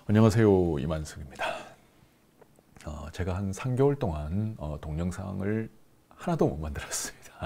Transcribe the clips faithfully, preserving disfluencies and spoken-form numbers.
안녕하세요, 이만석입니다. 어, 제가 한 삼 개월 동안 어, 동영상을 하나도 못 만들었습니다.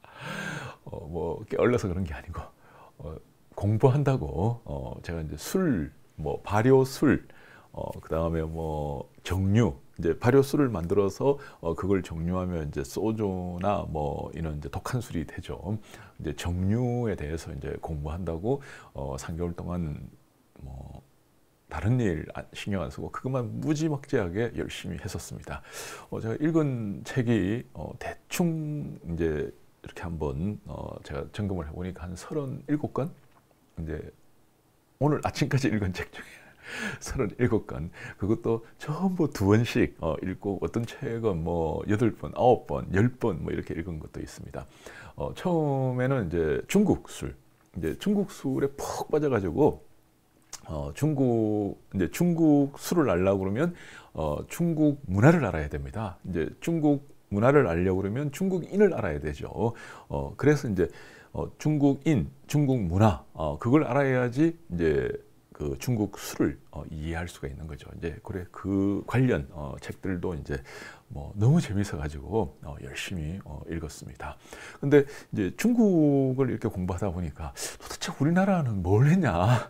어, 뭐 게을러서 그런 게 아니고 어, 공부한다고 어, 제가 이제 술, 뭐 발효술, 어, 그 다음에 뭐 정류, 이제 발효술을 만들어서 어, 그걸 정류하면 이제 소주나 뭐 이런 이제 독한 술이 되죠. 이제 정류에 대해서 이제 공부한다고 어, 삼 개월 동안 뭐 다른 일 신경 안 쓰고 그것만 무지막지하게 열심히 했었습니다. 어, 제가 읽은 책이 어, 대충 이제 이렇게 한번 어, 제가 점검을 해보니까 한 서른일곱 권? 이제 오늘 아침까지 읽은 책 중에 서른일곱 권. 그것도 전부 두 번씩 어, 읽고 어떤 책은 뭐 여덟 번, 아홉 번, 열 번 뭐 이렇게 읽은 것도 있습니다. 어, 처음에는 이제 중국 술, 이제 중국 술에 푹 빠져가지고 어, 중국, 이제 중국 술을 알려고 그러면, 어, 중국 문화를 알아야 됩니다. 이제 중국 문화를 알려고 그러면 중국인을 알아야 되죠. 어, 그래서 이제, 어, 중국인, 중국 문화, 어, 그걸 알아야지 이제 그 중국 술을 어, 이해할 수가 있는 거죠. 이제 그래 그 관련 어, 책들도 이제 뭐 너무 재밌어 가지고 어, 열심히 어, 읽었습니다. 근데 이제 중국을 이렇게 공부하다 보니까 도대체 우리나라는 뭘 했냐?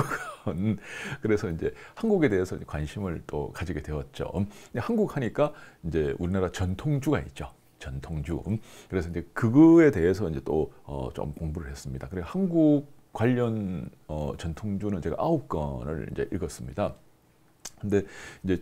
한국은 그래서 이제 한국에 대해서 관심을 또 가지게 되었죠. 한국 하니까 이제 우리나라 전통주가 있죠. 전통주. 그래서 이제 그거에 대해서 이제 또 어, 좀 공부를 했습니다. 그래 한국 관련 어, 전통주는 제가 아홉 권을 이제 읽었습니다. 근데 이제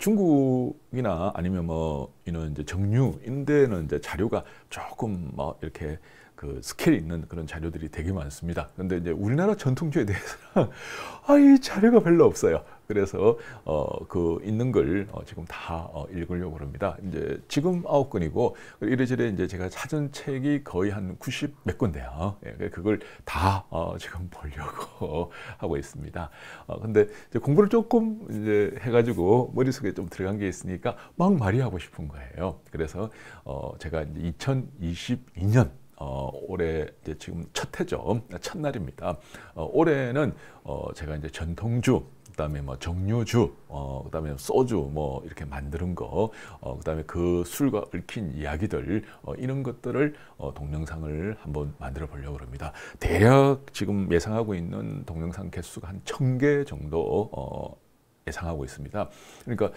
중국이나 아니면 뭐 이런 이제 정류 이런 데는 이제 자료가 조금 뭐 이렇게 그 스케일 있는 그런 자료들이 되게 많습니다. 근데 이제 우리나라 전통주에 대해서는 아이 자료가 별로 없어요. 그래서 어 그 있는 걸 어 지금 다 어 읽으려고 합니다. 이제 지금 아홉 권이고 이래저래 이제 제가 찾은 책이 거의 한 구십 몇 권 돼요. 예, 그걸 다 어 지금 보려고 하고 있습니다. 어 근데 이제 공부를 조금 이제 해가지고 머릿속에 좀 들어간 게 있으니까 막 말이 하고 싶은 거예요. 그래서 어 제가 이제 이천이십이 년 어, 올해 이제 지금 첫 해죠. 첫날입니다. 어, 올해는 어, 제가 이제 전통주, 그다음에 뭐 정류주, 어, 그다음에 소주 뭐 이렇게 만드는 거, 어, 그다음에 그 술과 얽힌 이야기들 어, 이런 것들을 어, 동영상을 한번 만들어 보려고 합니다. 대략 지금 예상하고 있는 동영상 개수가 한 천 개 정도 어, 예상하고 있습니다. 그러니까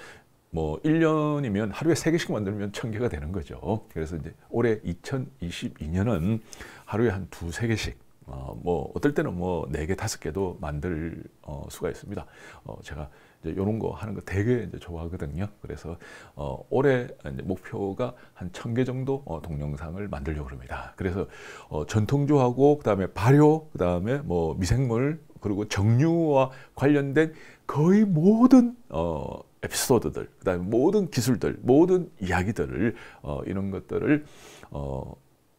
뭐 일 년이면 하루에 세 개씩 만들면 천 개가 되는 거죠. 그래서 이제 올해 이천이십이 년은 하루에 한 두세 개씩 어, 뭐 어떨 때는 뭐 네 개, 다섯 개도 만들 어, 수가 있습니다. 어, 제가 이제 이런 거 하는 거 되게 이제 좋아하거든요. 그래서 어, 올해 이제 목표가 한 천 개 정도 어, 동영상을 만들려고 합니다. 그래서 어, 전통주하고 그다음에 발효, 그다음에 뭐 미생물 그리고 정류와 관련된 거의 모든 어, 에피소드들, 그다음에 모든 기술들, 모든 이야기들을 어, 이런 것들을 어,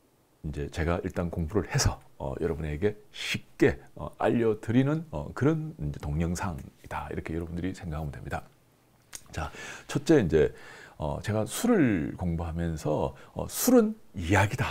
이제 제가 일단 공부를 해서 어, 여러분에게 쉽게 어, 알려드리는 어, 그런 이제 동영상이다 이렇게 여러분들이 생각하면 됩니다. 자, 첫째 이제 어, 제가 술을 공부하면서 어, 술은 이야기다.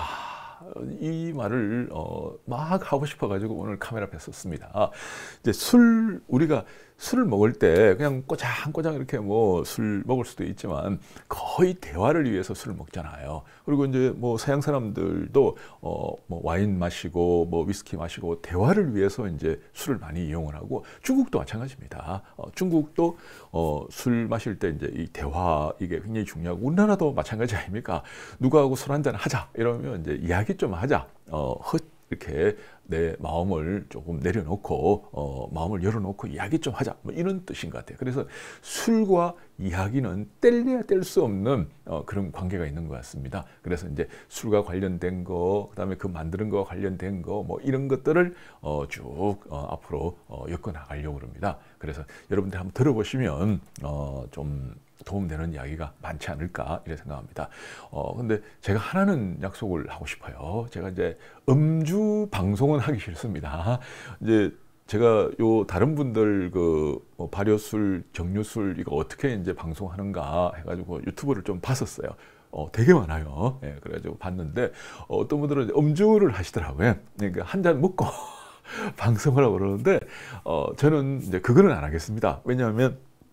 이 말을 어, 막 하고 싶어가지고 오늘 카메라 앞에 섰습니다. 이제 술 우리가 술을 먹을 때 그냥 꼬장꼬장 이렇게 뭐 술 먹을 수도 있지만 거의 대화를 위해서 술을 먹잖아요. 그리고 이제 뭐 서양 사람들도 어 뭐 와인 마시고 뭐 위스키 마시고 대화를 위해서 이제 술을 많이 이용을 하고 중국도 마찬가지입니다. 어 중국도 어 술 마실 때 이제 이 대화 이게 굉장히 중요하고 우리나라도 마찬가지 아닙니까? 누구하고 술 한잔 하자 이러면 이제 이야기 좀 하자. 어 헛 이렇게 내 마음을 조금 내려놓고 어, 마음을 열어놓고 이야기 좀 하자 뭐 이런 뜻인 것 같아요. 그래서 술과 이야기는 뗄래야 뗄 수 없는 어, 그런 관계가 있는 것 같습니다. 그래서 이제 술과 관련된 거, 그다음에 그 만드는 거와 관련된 거 뭐 이런 것들을 어, 쭉 어, 앞으로 어, 엮어 나가려고 합니다. 그래서 여러분들 한번 들어보시면 어, 좀 도움되는 이야기가 많지 않을까 이렇게 생각합니다. 어 근데 제가 하나는 약속을 하고 싶어요. 제가 이제 음주 방송은 하기 싫습니다. 이제 제가 요 다른 분들 그뭐 발효술, 정류술 이거 어떻게 이제 방송하는가 해가지고 유튜브를 좀 봤었어요. 어, 되게 많아요. 예, 그래가지고 봤는데 어, 어떤 분들은 음주를 하시더라고요. 그러니까 한 잔 먹고 방송을 하고 그러는데 어, 저는 이제 그거는 안 하겠습니다. 왜냐하면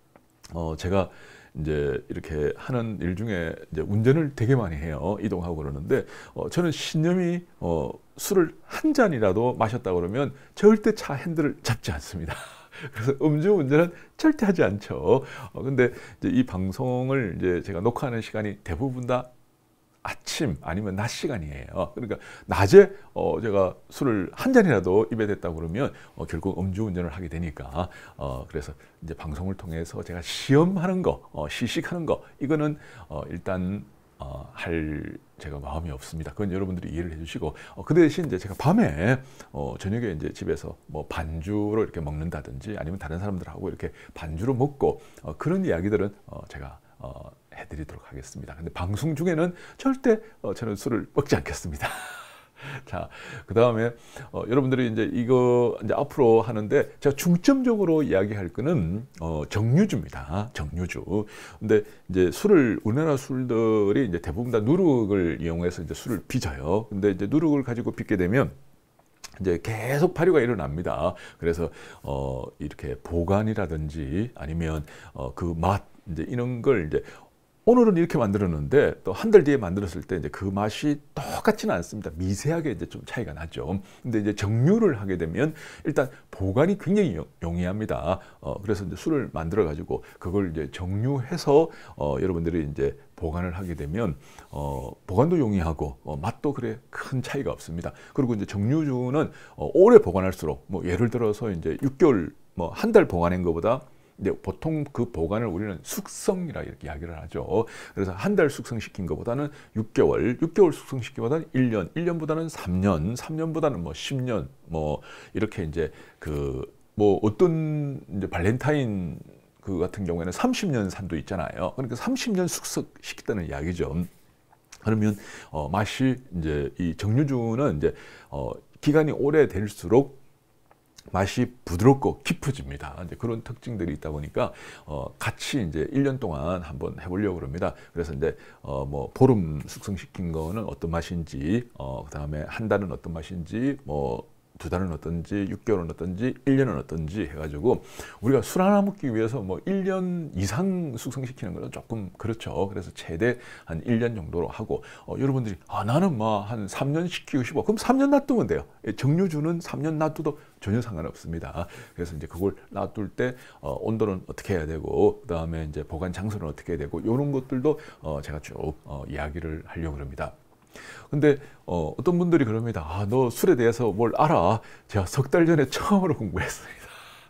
어, 제가 이제 이렇게 하는 일 중에 이제 운전을 되게 많이 해요. 이동하고 그러는데, 어, 저는 신념이, 어, 술을 한 잔이라도 마셨다 그러면 절대 차 핸들을 잡지 않습니다. 그래서 음주 운전은 절대 하지 않죠. 어, 근데 이제 이 방송을 이제 제가 녹화하는 시간이 대부분 다 아침 아니면 낮 시간이에요. 그러니까 낮에 어 제가 술을 한 잔이라도 입에 댔다 그러면 어 결국 음주운전을 하게 되니까 어 그래서 이제 방송을 통해서 제가 시험하는 거, 어 시식하는 거 이거는 어 일단 어 할 제가 마음이 없습니다. 그건 여러분들이 이해를 해주시고 어 그 대신 이제 제가 밤에 어 저녁에 이제 집에서 뭐 반주로 이렇게 먹는다든지 아니면 다른 사람들하고 이렇게 반주로 먹고 어 그런 이야기들은 어 제가 어 해드리도록 하겠습니다. 근데 방송 중에는 절대 어, 저는 술을 먹지 않겠습니다. 자, 그 다음에 어, 여러분들이 이제 이거 이제 앞으로 하는데 제가 중점적으로 이야기할 거는 어, 정류주입니다. 정류주. 근데 이제 술을 우리나라 술들이 이제 대부분 다 누룩을 이용해서 이제 술을 빚어요. 근데 이제 누룩을 가지고 빚게 되면 이제 계속 발효가 일어납니다. 그래서 어, 이렇게 보관이라든지 아니면 어, 그 맛 이제 이런 걸 이제 오늘은 이렇게 만들었는데 또 한 달 뒤에 만들었을 때 이제 그 맛이 똑같지는 않습니다. 미세하게 이제 좀 차이가 나죠. 근데 이제 정류를 하게 되면 일단 보관이 굉장히 용이합니다. 어, 그래서 이제 술을 만들어 가지고 그걸 이제 정류해서 어, 여러분들이 이제 보관을 하게 되면 어, 보관도 용이하고 어, 맛도 그래 큰 차이가 없습니다. 그리고 이제 정류주는 어, 오래 보관할수록 뭐 예를 들어서 이제 육 개월 뭐 한 달 보관한 것보다 근데 보통 그 보관을 우리는 숙성이라 이렇게 이야기를 하죠. 그래서 한 달 숙성시킨 것보다는 육 개월, 육 개월 숙성시킨 것보다는 일 년, 일 년보다는 삼 년, 삼 년보다는 뭐 십 년, 뭐 이렇게 이제 그 뭐 어떤 이제 발렌타인 그 같은 경우에는 삼십 년 산도 있잖아요. 그러니까 삼십 년 숙성시켰다는 이야기죠. 그러면 어 맛이 이제 이 정류주는 이제 어 기간이 오래 될수록 맛이 부드럽고 깊어집니다. 이제 그런 특징들이 있다 보니까 어 같이 이제 일 년 동안 한번 해보려고 합니다. 그래서 이제 어 뭐 보름 숙성시킨 거는 어떤 맛인지, 어 그다음에 한 달은 어떤 맛인지, 뭐 두 달은 어떤지, 육 개월은 어떤지, 일 년은 어떤지 해가지고 우리가 술 하나 먹기 위해서 뭐 일 년 이상 숙성시키는 거는 조금 그렇죠. 그래서 최대 한 일 년 정도로 하고 어, 여러분들이 아 나는 뭐 한 삼 년 시키고 싶어. 그럼 삼 년 놔두면 돼요. 정류주는 삼 년 놔두도 전혀 상관없습니다. 그래서 이제 그걸 놔둘 때 어, 온도는 어떻게 해야 되고 그 다음에 이제 보관 장소는 어떻게 해야 되고 이런 것들도 어, 제가 쭉 어, 이야기를 하려고 합니다. 근데 어, 어떤 분들이 그럽니다. 아, 너 술에 대해서 뭘 알아? 제가 석 달 전에 처음으로 공부했습니다.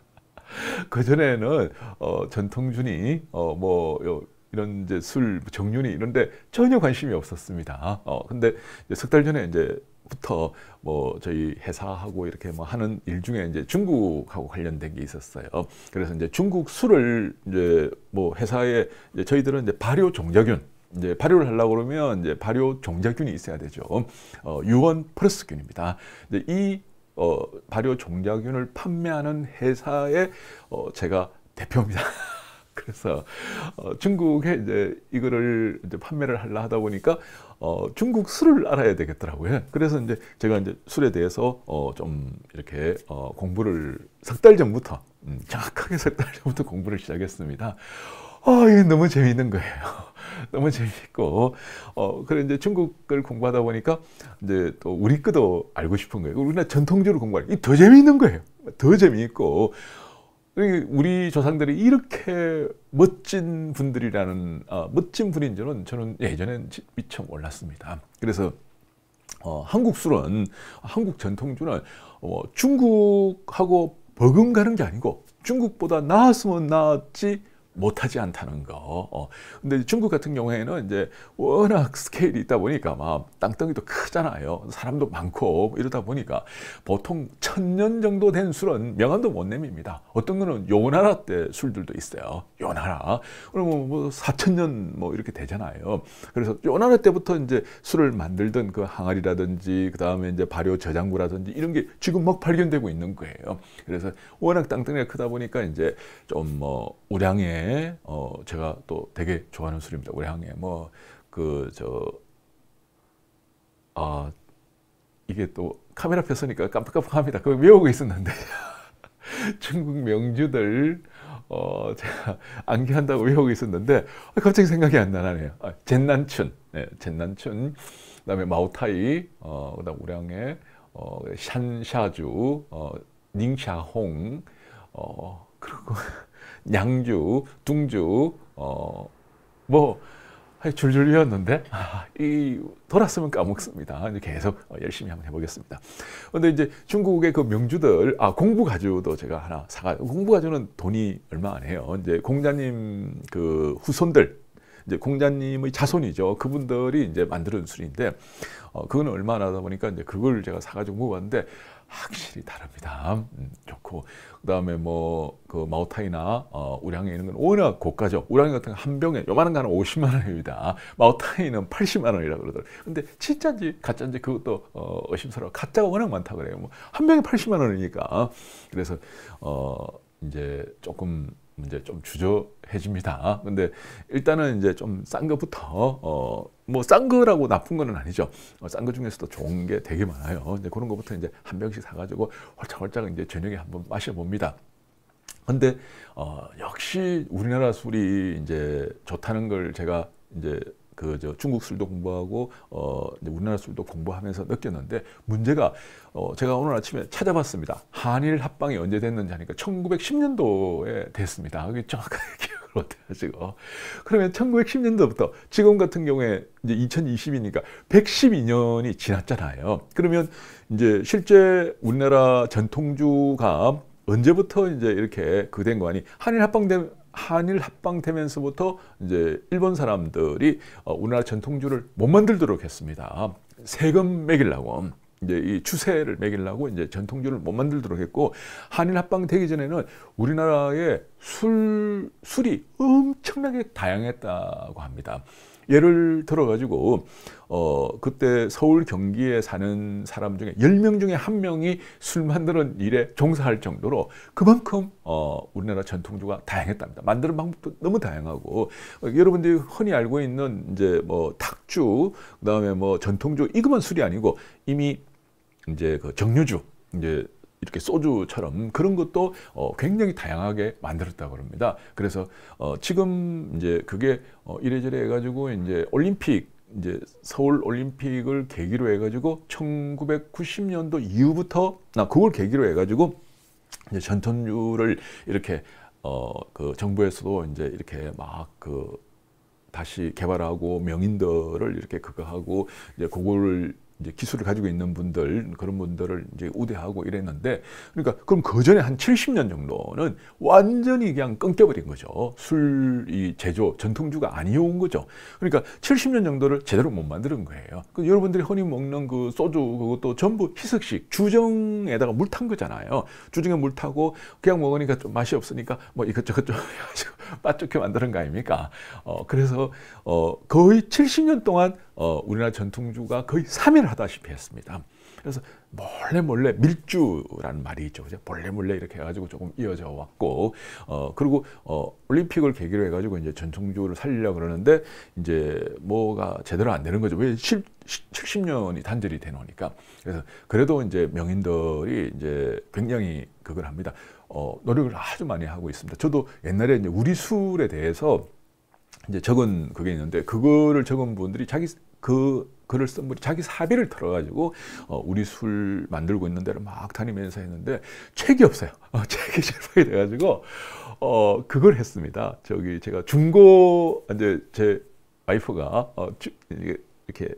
그 전에는 어, 전통주니 어, 뭐 요, 이런 이제 술 정륜이 이런데 전혀 관심이 없었습니다. 어, 근데 석 달 전에 이제 부터 뭐 저희 회사하고 이렇게 뭐 하는 일 중에 이제 중국하고 관련된 게 있었어요. 그래서 이제 중국 술을 이제 뭐 회사에 이제 저희들은 이제 발효 종자균 이제 발효를 하려고 그러면 이제 발효 종자균이 있어야 되죠. 어, 유원 플러스균입니다. 이제 이 어, 발효 종자균을 판매하는 회사의 어, 제가 대표입니다. 그래서 어, 중국에 이제 이거를 이제 판매를 하려 하다 보니까 어, 중국 술을 알아야 되겠더라고요. 그래서 이제 제가 이제 술에 대해서 어, 좀 이렇게 어, 공부를 석 달 전부터 음, 정확하게 석 달 전부터 공부를 시작했습니다. 아, 이게 너무 재미있는 거예요. 너무 재미있고, 어, 그래, 이제 중국을 공부하다 보니까, 이제 또 우리 거도 알고 싶은 거예요. 우리나라 전통주를 공부하니까 더 재미있는 거예요. 더 재미있고, 우리 조상들이 이렇게 멋진 분들이라는, 어, 멋진 분인 줄은 저는 예전엔 미처 몰랐습니다. 그래서, 어, 한국 술은, 한국 전통주는, 어, 중국하고 버금가는 게 아니고, 중국보다 나았으면 나았지, 못하지 않다는 거. 어. 근데 중국 같은 경우에는 이제 워낙 스케일이 있다 보니까 막 땅덩이도 크잖아요. 사람도 많고 이러다 보니까 보통 천년 정도 된 술은 명함도 못 내밉니다. 어떤 거는 요나라 때 술들도 있어요. 요나라. 그러면 뭐 사천 년 뭐 이렇게 되잖아요. 그래서 요나라 때부터 이제 술을 만들던 그 항아리라든지 그 다음에 이제 발효 저장구라든지 이런 게 지금 막 발견되고 있는 거예요. 그래서 워낙 땅덩이가 크다 보니까 이제 좀 뭐 우량에 어 제가 또 되게 좋아하는 술입니다. 우량에 뭐 그 저 아 이게 또 카메라 펴서니까 깜빡깜빡합니다. 그거 외우고 있었는데 중국 명주들 어, 제가 암기한다고 외우고 있었는데 갑자기 생각이 안 나네요. 아, 젠난춘, 네, 젠난춘, 그다음에 마오타이, 어, 그다음 우량의 어, 샨샤주, 어, 닝샤홍, 어, 그리고 냥주, 둥주, 어, 뭐 줄줄 외웠는데 아, 이 돌았으면 까먹습니다. 이제 계속 열심히 한번 해보겠습니다. 근데 이제 중국의 그 명주들, 아 공부가주도 제가 하나 사가. 공부가주는 돈이 얼마 안 해요. 이제 공자님 그 후손들, 이제 공자님의 자손이죠. 그분들이 이제 만드는 술인데, 어, 그거는 얼마 나다 보니까 이제 그걸 제가 사가지고 먹어봤는데 확실히 다릅니다. 음, 좋고, 그 다음에 뭐 그 마오타이나 어, 우량에 있는 건 워낙 고가죠. 우량이 같은 거 한 병에 요만한 거는 오십만 원입니다. 마오타이는 팔십만 원이라고 그러더라고요. 근데 진짜인지 가짜인지 그것도 어, 의심스러워. 가짜가 워낙 많다 그래요. 뭐 한 병에 팔십만 원이니까. 그래서 어, 이제 조금 이제 좀 주저해집니다. 근데 일단은 이제 좀 싼 거부터, 어, 뭐 싼 거라고 나쁜 거는 아니죠. 어, 싼 거 중에서도 좋은 게 되게 많아요. 이제 그런 거부터 이제 한 병씩 사가지고 홀짝홀짝 이제 저녁에 한번 마셔봅니다. 근데 어, 역시 우리나라 술이 이제 좋다는 걸 제가 이제 그 저 중국 술도 공부하고 어 이제 우리나라 술도 공부하면서 느꼈는데, 문제가 어 제가 오늘 아침에 찾아봤습니다. 한일 합방이 언제 됐는지 하니까 천구백십 년도에 됐습니다. 그게 정확하게 기억을 못해가지고. 그러면 천구백십 년도부터 지금 같은 경우에 이제 이천이십이니까 백십이 년이 지났잖아요. 그러면 이제 실제 우리나라 전통주가 언제부터 이제 이렇게 그 된 거 아니? 한일 합방된 한일 합방되면서부터 이제 일본 사람들이 우리나라 전통주를 못 만들도록 했습니다. 세금 매기려고, 이제 이 추세를 매기려고 이제 전통주를 못 만들도록 했고, 한일 합방되기 전에는 우리나라의 술 술이 엄청나게 다양했다고 합니다. 예를 들어 가지고 어 그때 서울 경기에 사는 사람 중에 열 명 중에 한 명이 술 만드는 일에 종사할 정도로 그만큼 어 우리나라 전통주가 다양했답니다. 만드는 방법도 너무 다양하고, 어, 여러분들이 흔히 알고 있는 이제 뭐 탁주, 그다음에 뭐 전통주, 이것만 술이 아니고 이미 이제 그 정류주, 이제 이렇게 소주처럼 그런 것도 어, 굉장히 다양하게 만들었다고 합니다. 그래서 어, 지금 이제 그게 어, 이래저래 해가지고 이제 올림픽, 이제 서울 올림픽을 계기로 해가지고 천구백구십 년도 이후부터, 나 그걸 계기로 해가지고 이제 전통주를 이렇게 어, 그 정부에서도 이제 이렇게 막 그 다시 개발하고 명인들을 이렇게 그거 하고 이제 그거를 이제 기술을 가지고 있는 분들, 그런 분들을 이제 우대하고 이랬는데, 그러니까 그럼 그 전에 한 칠십 년 정도는 완전히 그냥 끊겨버린 거죠. 술이 제조, 전통주가 아니온 거죠. 그러니까 칠십 년 정도를 제대로 못 만드는 거예요. 그 여러분들이 흔히 먹는 그 소주, 그것도 전부 희석식, 주정에다가 물 탄 거잖아요. 주정에 물 타고 그냥 먹으니까 좀 맛이 없으니까 뭐 이것저것 좀 해가지고 맛 좋게 만드는 거 아닙니까? 어, 그래서 어, 거의 칠십 년 동안 어, 우리나라 전통주가 거의 삼 일 하다시피 했습니다. 그래서 몰래 몰래 밀주라는 말이 있죠. 그죠? 몰래 몰래 이렇게 해가지고 조금 이어져 왔고, 어, 그리고 어, 올림픽을 계기로 해가지고 이제 전통주를 살리려고 그러는데 이제 뭐가 제대로 안 되는 거죠. 왜 칠십 년이 단절이 되노니까. 그래서 그래도 이제 명인들이 이제 굉장히 그걸 합니다. 어, 노력을 아주 많이 하고 있습니다. 저도 옛날에 이제 우리 술에 대해서 이제 적은 그게 있는데, 그거를 적은 분들이 자기 그 글을 쓴 분이 자기 사비를 털어가지고 어, 우리 술 만들고 있는 데를 막 다니면서 했는데 책이 없어요. 어, 책이 절판이 돼가지고 어, 그걸 했습니다. 저기 제가 중고, 이제 제 와이프가 어, 주, 이렇게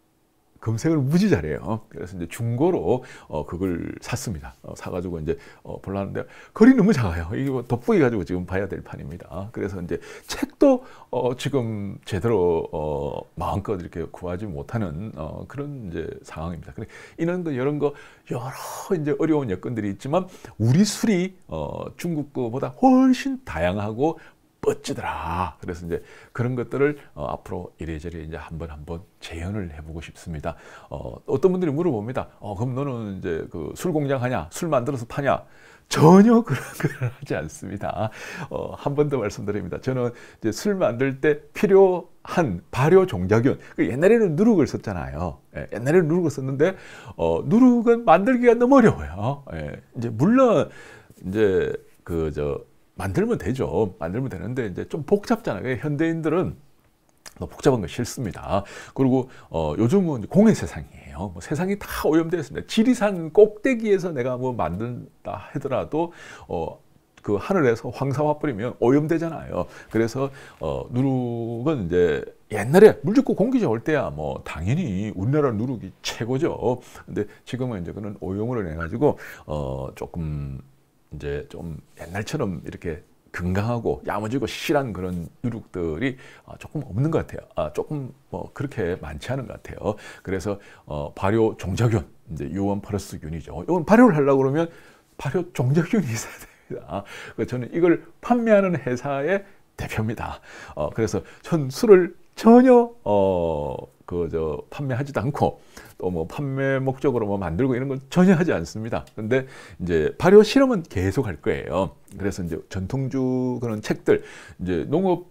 검색을 무지 잘해요. 그래서 이제 중고로 어, 그걸 샀습니다. 어, 사가지고 이제 어, 보려는데 거리 너무 작아요. 이게 뭐 돋보기 가지고 지금 봐야 될 판입니다. 그래서 이제 책도 어, 지금 제대로 어, 마음껏 이렇게 구하지 못하는 어, 그런 이제 상황입니다. 그래, 이런 거 이런 거 여러 이제 어려운 여건들이 있지만 우리 술이 어, 중국 거보다 훨씬 다양하고 멋지더라. 그래서 이제 그런 것들을 어, 앞으로 이래저래 이제 한번 한번 재현을 해보고 싶습니다. 어, 어떤 분들이 물어봅니다. 어, 그럼 너는 이제 그 술 공장 하냐? 술 만들어서 파냐? 전혀 그런 걸 하지 않습니다. 어, 한 번 더 말씀드립니다. 저는 이제 술 만들 때 필요한 발효 종자균. 그 옛날에는 누룩을 썼잖아요. 예, 옛날에는 누룩을 썼는데 어, 누룩은 만들기가 너무 어려워요. 예, 이제 물론 이제 그 저 만들면 되죠. 만들면 되는데 이제 좀 복잡잖아요. 현대인들은 너 복잡한 거 싫습니다. 그리고 어, 요즘은 공해 세상이에요. 뭐 세상이 다 오염되어 있습니다. 지리산 꼭대기에서 내가 뭐 만든다 하더라도 어, 그 하늘에서 황사와 뿌리면 오염되잖아요. 그래서 어, 누룩은 이제 옛날에 물 좋고 공기 좋을 때야 뭐 당연히 우리나라 누룩이 최고죠. 근데 지금은 이제 그런 오염으로 해 가지고 어, 조금 이제 좀 옛날처럼 이렇게 건강하고 야무지고 실한 그런 누룩들이 조금 없는 것 같아요. 아, 조금 뭐 그렇게 많지 않은 것 같아요. 그래서 어, 발효 종자균, 이제 유원 플러스균이죠. 이건 발효를 하려고 그러면 발효 종자균이 있어야 됩니다. 그래서 저는 이걸 판매하는 회사의 대표입니다. 어, 그래서 전 술을 전혀 어, 그 저 판매하지도 않고 또 뭐 판매 목적으로 뭐 만들고 이런 건 전혀 하지 않습니다. 근데 이제 발효 실험은 계속 할 거예요. 그래서 이제 전통주 그런 책들 이제 농업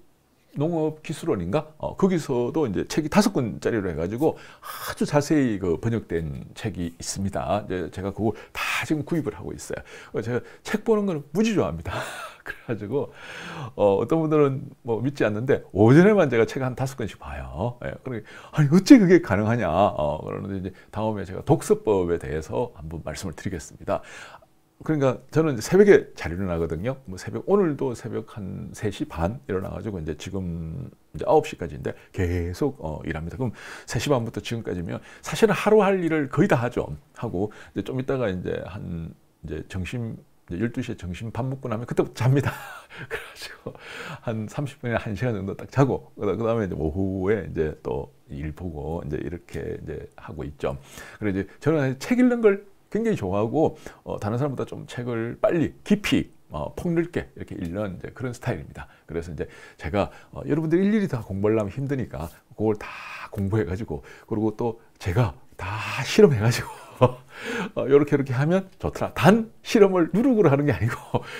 농업기술원인가? 어, 거기서도 이제 책이 다섯 권짜리로 해가지고 아주 자세히 그 번역된 책이 있습니다. 이제 제가 그걸 다 지금 구입을 하고 있어요. 제가 책 보는 걸 무지 좋아합니다. 그래가지고 어, 어떤 분들은 뭐 믿지 않는데 오전에만 제가 책 한 다섯 권씩 봐요. 예, 그러니까 아니 어째 그게 가능하냐? 어, 그러는데 이제 다음에 제가 독서법에 대해서 한번 말씀을 드리겠습니다. 그러니까 저는 이제 새벽에 잘 일어나거든요. 뭐 새벽, 오늘도 새벽 한 세 시 반 일어나가지고 이제 지금 이제 아홉 시까지인데 계속 어, 일합니다. 그럼 세 시 반부터 지금까지면 사실은 하루 할 일을 거의 다 하죠. 하고 이제 좀 이따가 이제 한 이제 점심 이제 열두 시에 점심 밥 먹고 나면 그때부터 잡니다. 그래가지고 한 삼십 분이나 한 시간 정도 딱 자고 그 다음에 이제 오후에 이제 또 일 보고 이제 이렇게 이제 하고 있죠. 그래서 이제 저는 책 읽는 걸 굉장히 좋아하고 어, 다른 사람보다 좀 책을 빨리 깊이 어, 폭넓게 이렇게 읽는 이제 그런 스타일입니다. 그래서 이제 제가 어, 여러분들이 일일이 다 공부하려면 힘드니까 그걸 다 공부해가지고 그리고 또 제가 다 실험해가지고 어, 이렇게 이렇게 하면 좋더라. 단 실험을 누룩으로 하는 게 아니고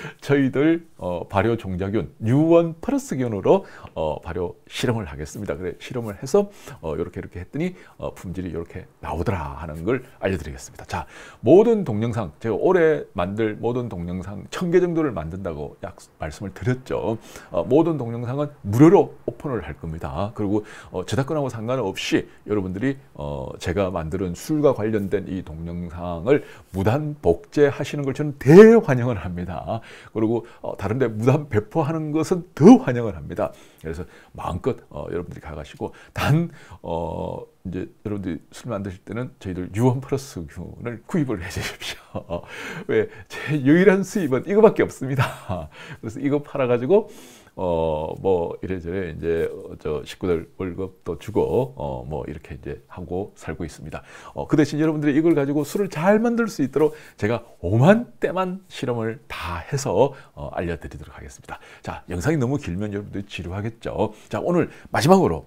저희들 어, 발효 종자균 유원 플러스균으로 어, 발효 실험을 하겠습니다. 그래 실험을 해서 어, 이렇게 이렇게 했더니 어, 품질이 이렇게 나오더라 하는 걸 알려드리겠습니다. 자, 모든 동영상 제가 올해 만들 모든 동영상 천 개 정도를 만든다고 약 말씀을 드렸죠. 어, 모든 동영상은 무료로 오픈을 할 겁니다. 그리고 어, 저작권하고 상관없이 여러분들이 어, 제가 만드는 술과 관련된 이 동영상을 무단 복제하시는 걸 저는 대환영을 합니다. 그리고 어, 다른데 무단 배포하는 것은 더 환영을 합니다. 그래서 마음껏 어, 여러분들이 가가시고 단 어, 이제 여러분들이 술 만드실 때는 저희들 유원 플러스균을 구입을 해주십시오. 어, 왜 제 유일한 수입은 이거밖에 없습니다. 그래서 이거 팔아가지고 어, 뭐, 이래저래 이제, 저, 식구들 월급도 주고, 어, 뭐, 이렇게 이제 하고 살고 있습니다. 어, 그 대신 여러분들이 이걸 가지고 술을 잘 만들 수 있도록 제가 오만 대만 실험을 다 해서, 어, 알려드리도록 하겠습니다. 자, 영상이 너무 길면 여러분들이 지루하겠죠. 자, 오늘 마지막으로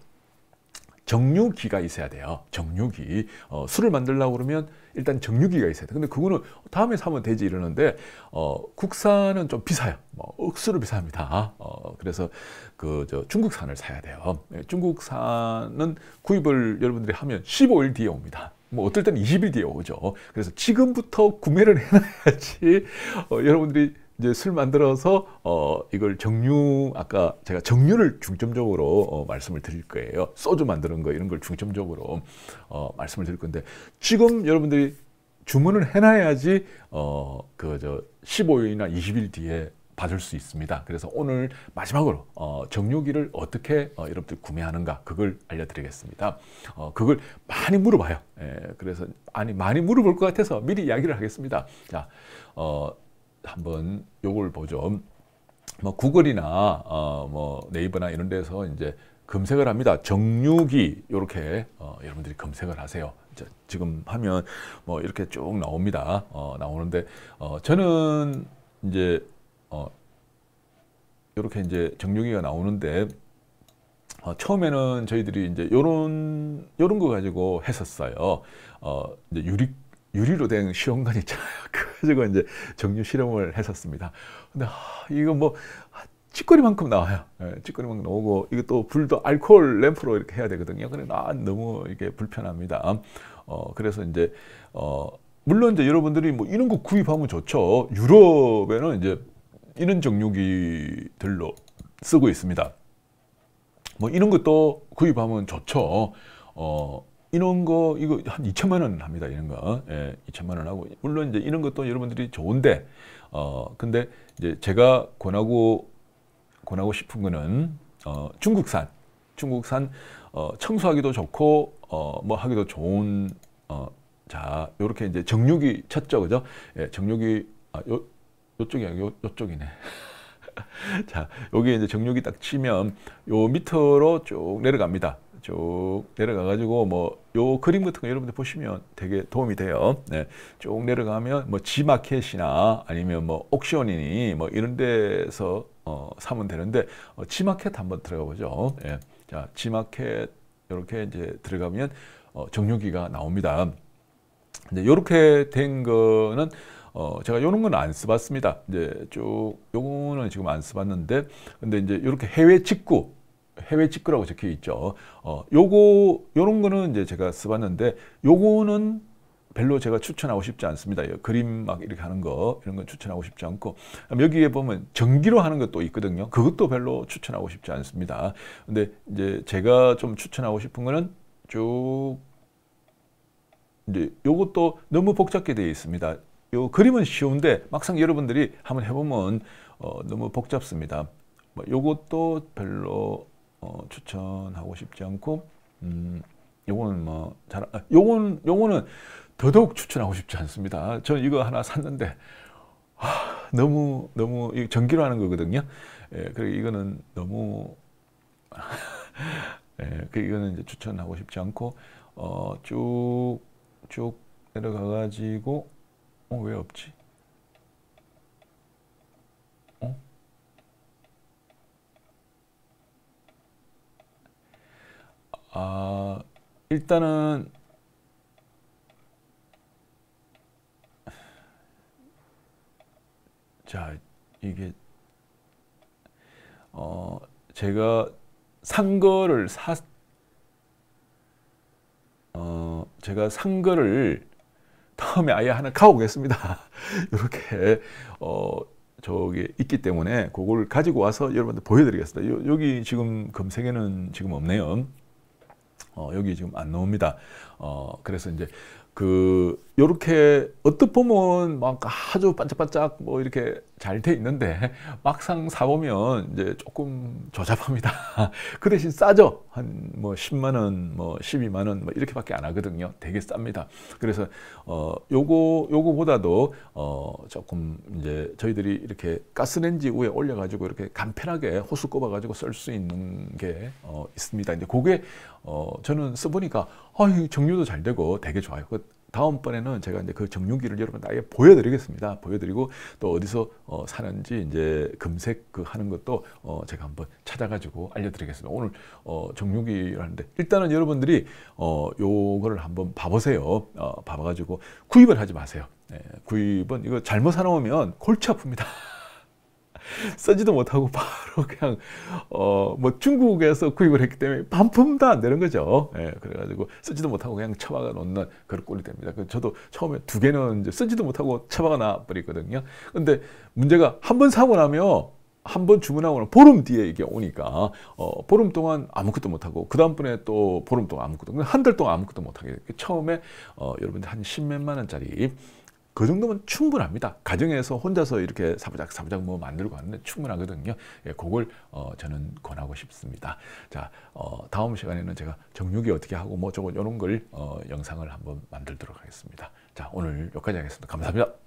정유기가 있어야 돼요. 정유기. 어, 술을 만들려고 그러면 일단 정유기가 있어야 돼. 근데 그거는 다음에 사면 되지 이러는데, 어, 국산은 좀 비싸요. 뭐, 억수로 비쌉니다. 어, 그래서 그, 저, 중국산을 사야 돼요. 중국산은 구입을 여러분들이 하면 십오 일 뒤에 옵니다. 뭐, 어떨 때는 이십 일 뒤에 오죠. 그래서 지금부터 구매를 해놔야지, 어, 여러분들이 이제 술 만들어서 어 이걸 정유 아까 제가 정유를 중점적으로 어, 말씀을 드릴 거예요. 소주 만드는 거 이런 걸 중점적으로 어, 말씀을 드릴 건데 지금 여러분들이 주문을 해놔야지 어 그 저 십오 일이나 이십 일 뒤에 받을 수 있습니다. 그래서 오늘 마지막으로 어, 정유기를 어떻게 어, 여러분들 구매하는가 그걸 알려드리겠습니다. 어, 그걸 많이 물어봐요. 예, 그래서 아니 많이 물어볼 것 같아서 미리 이야기를 하겠습니다. 자, 어. 한번 요걸 보죠. 뭐 구글이나 어 뭐 네이버나 이런 데서 이제 검색을 합니다. 정유기 이렇게 어 여러분들이 검색을 하세요. 지금 하면 뭐 이렇게 쭉 나옵니다. 어 나오는데 어 저는 이제 어 이렇게 이제 정유기가 나오는데 어 처음에는 저희들이 이제 요런 요런 거 가지고 했었어요. 어 이제 유리 유리로 된 시험관 있잖아요. 그래가지고 이제 정유 실험을 했었습니다. 근데 하, 이거 뭐 찌꺼리만큼 나와요. 예, 찌꺼리만큼 나오고 이게 또 불도 알코올 램프로 이렇게 해야 되거든요. 그래 나 너무 이게 불편합니다. 어 그래서 이제 어 물론 이제 여러분들이 뭐 이런 거 구입하면 좋죠. 유럽에는 이제 이런 정육이들로 쓰고 있습니다. 뭐 이런 것도 구입하면 좋죠. 어, 이런 거 이거 한 이천만 원 합니다. 이런 거. 예, 이천만 원 하고 물론 이제 이런 것도 여러분들이 좋은데 어 근데 이제 제가 권하고 권하고 싶은 거는 어 중국산 중국산 어 청소하기도 좋고 어 뭐 하기도 좋은 어 자, 요렇게 이제 정육이 쳤죠. 그죠? 예, 정육이 아, 요 요쪽이 아니고 요 요쪽이네. 자, 여기 이제 정육이 딱 치면 요 밑으로 쭉 내려갑니다. 쭉 내려가가지고 뭐 요 그림 같은 거 여러분들 보시면 되게 도움이 돼요. 네, 쭉 내려가면 뭐 지마켓이나 아니면 뭐 옥션이니 뭐 이런 데서 어, 사면 되는데 어, 지마켓 한번 들어가 보죠. 예, 자, 지마켓 이렇게 이제 들어가면 어, 정육이가 나옵니다. 이제 이렇게 된 거는 어 제가 요런 건 안 써봤습니다. 이제 쭉 요거는 지금 안 써봤는데, 근데 이제 이렇게 해외 직구, 해외 직구라고 적혀 있죠. 어 요거 요런 거는 이제 제가 써봤는데, 요거는 별로 제가 추천하고 싶지 않습니다. 그림 막 이렇게 하는 거 이런 건 추천하고 싶지 않고, 여기에 보면 전기로 하는 것도 있거든요. 그것도 별로 추천하고 싶지 않습니다. 근데 이제 제가 좀 추천하고 싶은 거는 쭉 이제 요것도 너무 복잡하게 되어 있습니다. 요 그림은 쉬운데 막상 여러분들이 한번 해보면 어, 너무 복잡습니다. 뭐 요것도 별로 어, 추천하고 싶지 않고, 음, 요거는 뭐 잘, 아, 요건 요거는 더더욱 추천하고 싶지 않습니다. 저는 이거 하나 샀는데 하, 너무 너무 이 전기로 하는 거거든요. 예, 그리고 이거는 너무 예, 그 이거는 이제 추천하고 싶지 않고 어, 쭉 쭉 내려가 가지고 어, 왜 없지? 어? 아, 일단은 자, 이게 어, 제가 산 거를 사 어, 제가 산 거를 다음에 아예 하나 가오겠습니다. 이렇게 어 저기 있기 때문에 그걸 가지고 와서 여러분들 보여드리겠습니다. 요, 여기 지금 검색에는 지금 없네요. 어, 여기 지금 안 나옵니다. 어, 그래서 이제 그 요렇게 어떻게 보면 막 아주 반짝반짝 뭐 이렇게 잘 돼 있는데 막상 사보면 이제 조금 조잡합니다. 그 대신 싸죠. 한 뭐 십만 원, 뭐 십이만 원 뭐 이렇게밖에 안 하거든요. 되게 쌉니다. 그래서 어 요거 요거보다도 어 조금 이제 저희들이 이렇게 가스레인지 위에 올려가지고 이렇게 간편하게 호스 꼽아가지고 쓸 수 있는 게 어 있습니다. 이제 그게 어 저는 써보니까 아, 정류도 잘 되고 되게 좋아요. 다음번에는 제가 이제 그 정육기를 여러분들 아예 보여드리겠습니다. 보여드리고 또 어디서 어, 사는지 이제 검색 그 하는 것도 어, 제가 한번 찾아가지고 알려드리겠습니다. 오늘 어, 정육기를 하는데 일단은 여러분들이 어, 요거를 한번 봐보세요. 어, 봐봐가지고 구입을 하지 마세요. 네, 구입은 이거 잘못 사놓으면 골치 아픕니다. 쓰지도 못하고 바로 그냥 어 뭐 중국에서 구입을 했기 때문에 반품도 안 되는 거죠. 예, 그래가지고 쓰지도 못하고 그냥 처박아 놓는 그런 꼴이 됩니다. 저도 처음에 두 개는 이제 쓰지도 못하고 처박아 놔 버리거든요. 근데 문제가 한 번 사고 나면 한 번 주문하고는 보름 뒤에 이게 오니까 어 보름 동안 아무것도 못하고 그 다음번에 또 보름 동안 아무것도 한 달 동안 아무것도 못하게 돼요. 처음에 어 여러분들 한 십몇만 원짜리 그 정도면 충분합니다. 가정에서 혼자서 이렇게 사부작 사부작 뭐 만들고 하는데 충분하거든요. 예, 그걸 어, 저는 권하고 싶습니다. 자, 어, 다음 시간에는 제가 정육이 어떻게 하고 뭐 저거 이런 걸 어, 영상을 한번 만들도록 하겠습니다. 자, 오늘 여기까지 하겠습니다. 감사합니다.